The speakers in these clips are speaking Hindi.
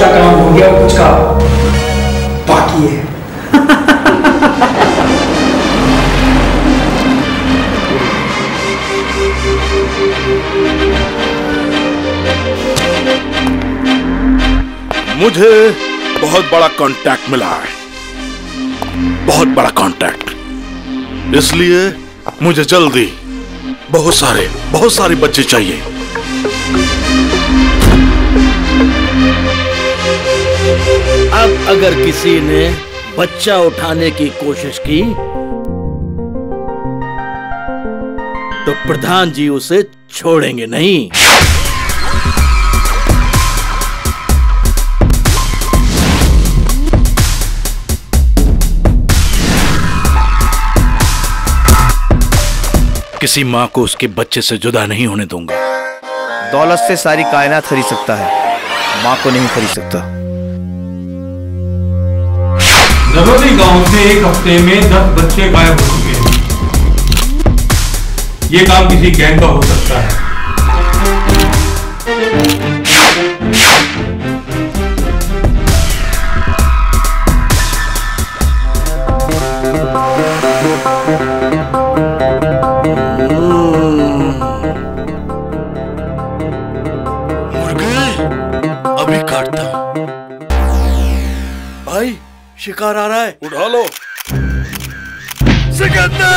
का काम हो गया, कुछ का बाकी है। मुझे बहुत बड़ा कांटेक्ट मिला है, बहुत बड़ा कांटेक्ट। इसलिए मुझे जल्दी बहुत सारे बच्चे चाहिए। अब अगर किसी ने बच्चा उठाने की कोशिश की तो प्रधान जी उसे छोड़ेंगे नहीं। किसी माँ को उसके बच्चे से जुदा नहीं होने दूंगा। दौलत से सारी कायनात खरीद सकता है, माँ को नहीं खरीद सकता। जरोली गांव से एक हफ्ते में 10 बच्चे गायब हो चुके हैं। ये काम किसी गैंग का हो सकता है। अभी काटता हूं। भाई शिकार आ रहा है, उठा लो। सिकंदर!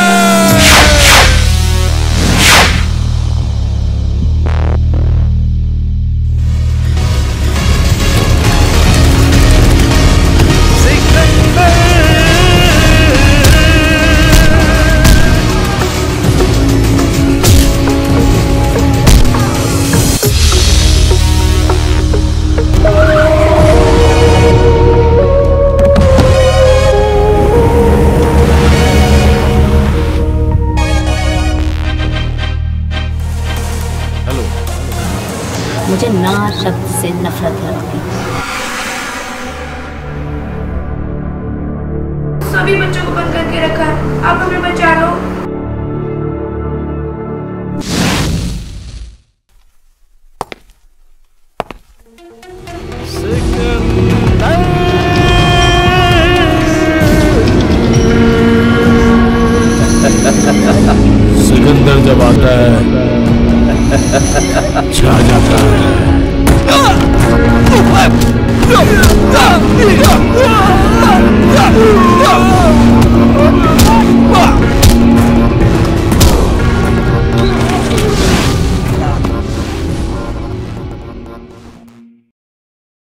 मुझे ना शब्द से नफरत लगती। सभी बच्चों को बंद करके रखा है, आप हमें बचा लो। सिकंदर जब आता है छा जाता है।